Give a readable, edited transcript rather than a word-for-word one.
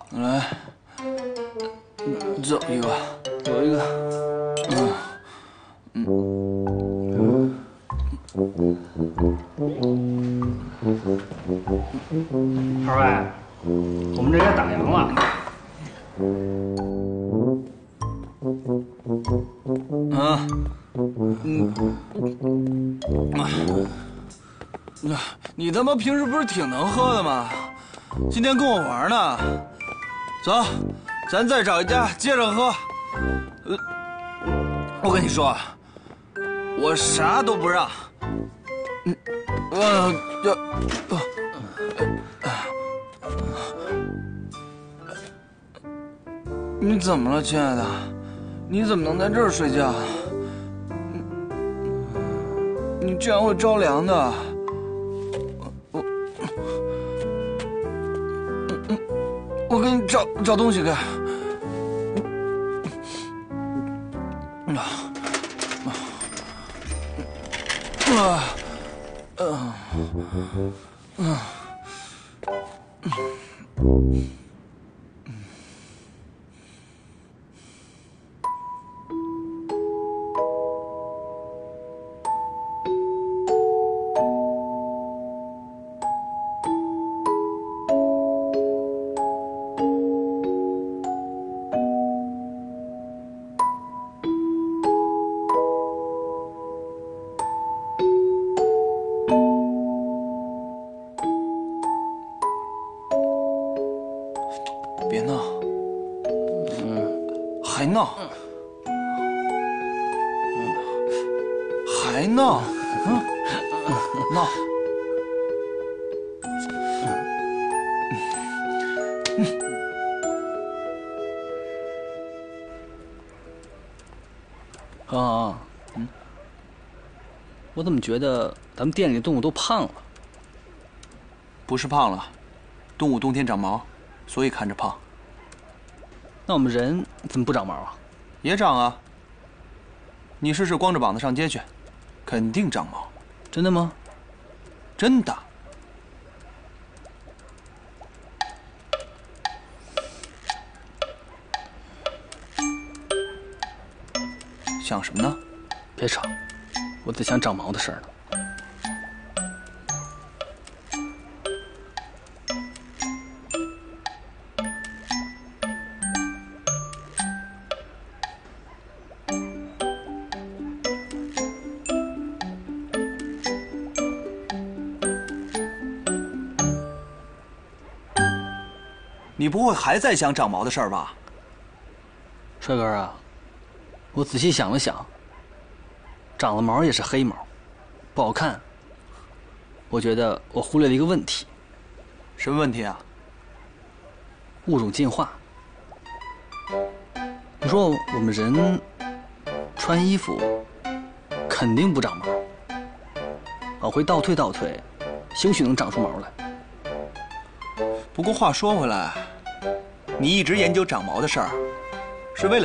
来，走一个，走一个。 二位，我们这也打烊了。 你他妈平时不是挺能喝的吗？今天跟我玩呢。走，咱再找一家接着喝。我跟你说，我啥都不让。你怎么了，亲爱的？你怎么能在这儿睡觉？你这样会着凉的。我给你找东西干。别闹，还闹，还闹，闹。 啊，我怎么觉得咱们店里的动物都胖了？ 不是胖了，动物冬天长毛，所以看着胖。 那我们人怎么不长毛啊？ 也长啊。你试试光着膀子上街去，肯定长毛。 真的吗？ 真的。想什么呢？ 别吵，我在想长毛的事儿呢。 你不会还在想长毛的事儿吧？ 帅哥啊，我仔细想了想，长了毛也是黑毛，不好看。我觉得我忽略了一个问题。 什么问题啊？ 物种进化。你说我们人穿衣服肯定不长毛，往回倒退，兴许能长出毛来。 不过话说回来，你一直研究长毛的事儿，是为了